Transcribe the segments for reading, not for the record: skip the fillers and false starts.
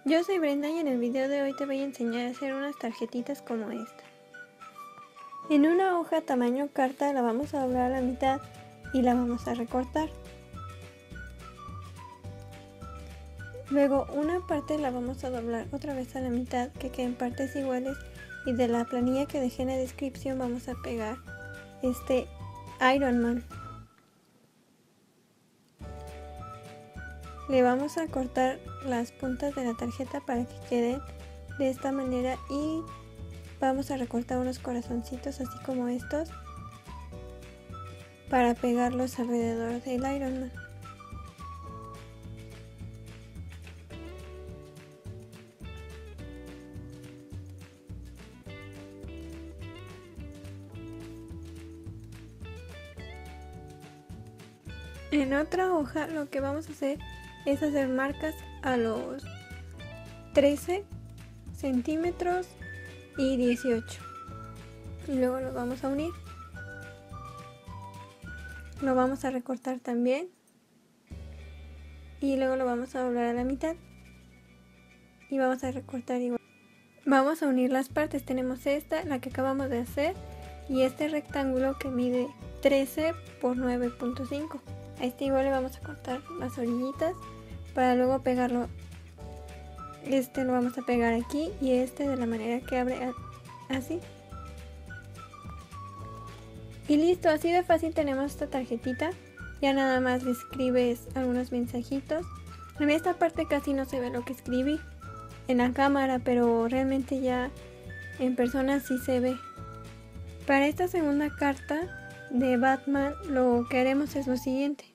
Yo soy Brenda y en el video de hoy te voy a enseñar a hacer unas tarjetitas como esta. En una hoja tamaño carta la vamos a doblar a la mitad y la vamos a recortar. Luego una parte la vamos a doblar otra vez a la mitad, que queden partes iguales, y de la planilla que dejé en la descripción vamos a pegar este Iron Man. Le vamos a cortar las puntas de la tarjeta para que queden de esta manera y vamos a recortar unos corazoncitos así como estos para pegarlos alrededor del Iron Man. En otra hoja lo que vamos a hacer es hacer marcas a los 13 centímetros y 18 y luego lo vamos a unir. Lo vamos a recortar también y luego lo vamos a doblar a la mitad y vamos a recortar igual. Vamos a unir las partes. Tenemos esta, la que acabamos de hacer, y este rectángulo que mide 13 por 9.5. A este igual le vamos a cortar las orillitas para luego pegarlo. Este lo vamos a pegar aquí y este de la manera que abre así. Y listo, así de fácil tenemos esta tarjetita. Ya nada más le escribes algunos mensajitos. En esta parte casi no se ve lo que escribí en la cámara, pero realmente ya en persona sí se ve. Para esta segunda carta de Batman lo que haremos es lo siguiente.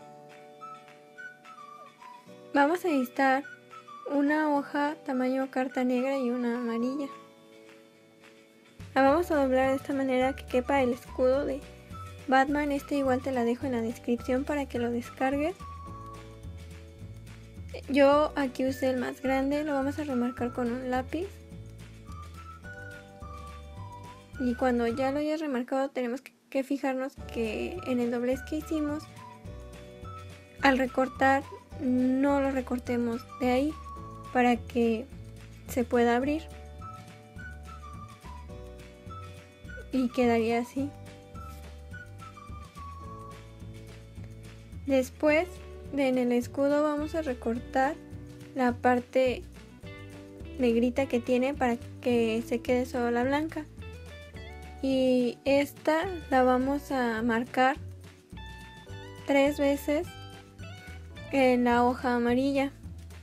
Vamos a necesitar una hoja tamaño carta negra y una amarilla. La vamos a doblar de esta manera que quepa el escudo de Batman. Este igual te la dejo en la descripción para que lo descargues. Yo aquí usé el más grande, lo vamos a remarcar con un lápiz. Y cuando ya lo hayas remarcado tenemos que fijarnos que en el doblez que hicimos, al recortar no lo recortemos de ahí para que se pueda abrir. Y quedaría así. Después en el escudo vamos a recortar la parte negrita que tiene para que se quede solo la blanca. Y esta la vamos a marcar 3 veces en la hoja amarilla.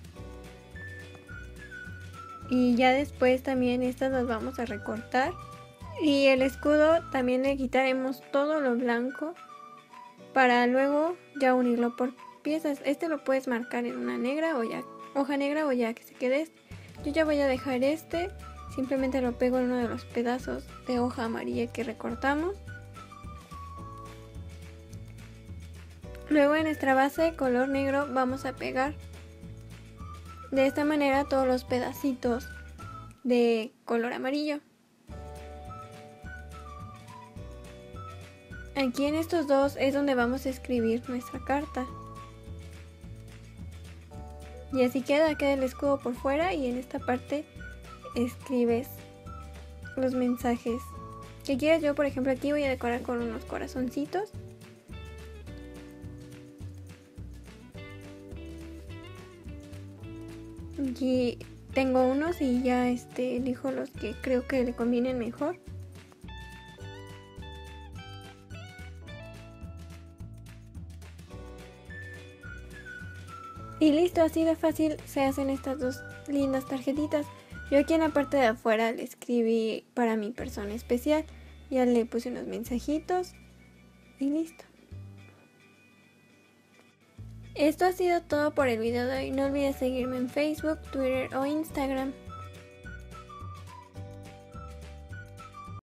Y ya después también estas las vamos a recortar. Y el escudo también le quitaremos todo lo blanco para luego ya unirlo por piezas. Este lo puedes marcar en una negra o ya hoja negra o ya que se quede este. Yo ya voy a dejar este, simplemente lo pego en uno de los pedazos de hoja amarilla que recortamos. Luego en nuestra base de color negro vamos a pegar de esta manera todos los pedacitos de color amarillo. Aquí en estos dos es donde vamos a escribir nuestra carta. Y así queda el escudo por fuera y en esta parte escribes los mensajes que quieras. Yo por ejemplo aquí voy a decorar con unos corazoncitos. Aquí tengo unos y ya elijo los que creo que le convienen mejor. Y listo, así de fácil se hacen estas dos lindas tarjetitas. Yo aquí en la parte de afuera le escribí para mi persona especial. Ya le puse unos mensajitos y listo. Esto ha sido todo por el video de hoy. No olvides seguirme en Facebook, Twitter o Instagram.